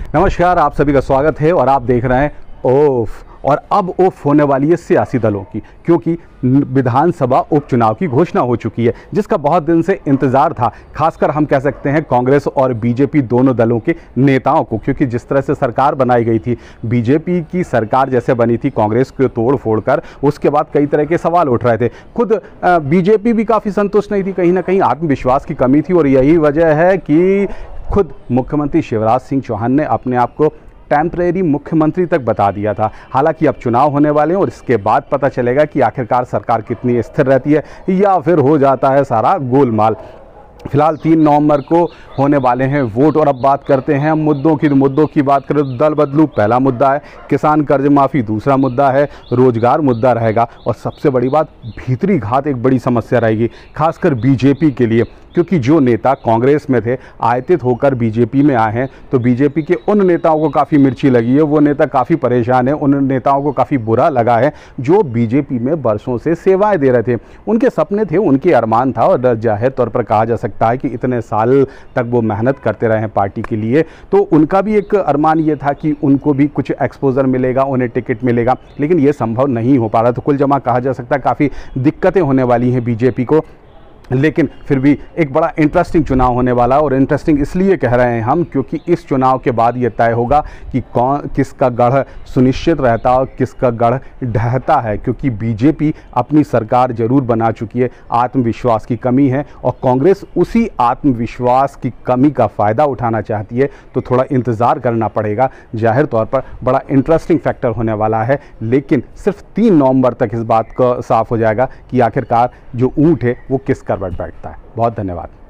नमस्कार, आप सभी का स्वागत है और आप देख रहे हैं ओफ। और अब ओफ होने वाली है सियासी दलों की, क्योंकि विधानसभा उपचुनाव की घोषणा हो चुकी है, जिसका बहुत दिन से इंतजार था। खासकर हम कह सकते हैं कांग्रेस और बीजेपी दोनों दलों के नेताओं को, क्योंकि जिस तरह से सरकार बनाई गई थी, बीजेपी की सरकार जैसे बनी थी कांग्रेस को तोड़ फोड़ कर, उसके बाद कई तरह के सवाल उठ रहे थे। खुद बीजेपी भी काफ़ी संतुष्ट नहीं थी, कहीं ना कहीं आत्मविश्वास की कमी थी। और यही वजह है कि खुद मुख्यमंत्री शिवराज सिंह चौहान ने अपने आप को टेम्परेरी मुख्यमंत्री तक बता दिया था। हालांकि अब चुनाव होने वाले हैं और इसके बाद पता चलेगा कि आखिरकार सरकार कितनी स्थिर रहती है या फिर हो जाता है सारा गोलमाल। फिलहाल 3 नवंबर को होने वाले हैं वोट। और अब बात करते हैं मुद्दों की बात करें तो दल बदलू पहला मुद्दा है, किसान कर्ज माफ़ी दूसरा मुद्दा है, रोजगार मुद्दा रहेगा और सबसे बड़ी बात भीतरी घात एक बड़ी समस्या रहेगी, खासकर बीजेपी के लिए। क्योंकि जो नेता कांग्रेस में थे आयतित होकर बीजेपी में आए हैं, तो बीजेपी के उन नेताओं को काफ़ी मिर्ची लगी है, वो नेता काफ़ी परेशान है, उन नेताओं को काफ़ी बुरा लगा है जो बीजेपी में बरसों से सेवाएं दे रहे थे। उनके सपने थे, उनके अरमान था और जाहिर तौर पर कहा जा सकता है कि इतने साल तक वो मेहनत करते रहे हैं पार्टी के लिए, तो उनका भी एक अरमान ये था कि उनको भी कुछ एक्सपोजर मिलेगा, उन्हें टिकट मिलेगा, लेकिन ये संभव नहीं हो पा रहा। तो कुल जमा कहा जा सकता है काफ़ी दिक्कतें होने वाली हैं बीजेपी को। लेकिन फिर भी एक बड़ा इंटरेस्टिंग चुनाव होने वाला है। और इंटरेस्टिंग इसलिए कह रहे हैं हम क्योंकि इस चुनाव के बाद ये तय होगा कि किसका गढ़ सुनिश्चित रहता है और किसका गढ़ ढहता है। क्योंकि बीजेपी अपनी सरकार जरूर बना चुकी है, आत्मविश्वास की कमी है और कांग्रेस उसी आत्मविश्वास की कमी का फ़ायदा उठाना चाहती है। तो थोड़ा इंतज़ार करना पड़ेगा। जाहिर तौर पर बड़ा इंटरेस्टिंग फैक्टर होने वाला है, लेकिन सिर्फ 3 नवंबर तक इस बात का साफ हो जाएगा कि आखिरकार जो ऊँट है वो किस करवट बैठता है। बहुत धन्यवाद।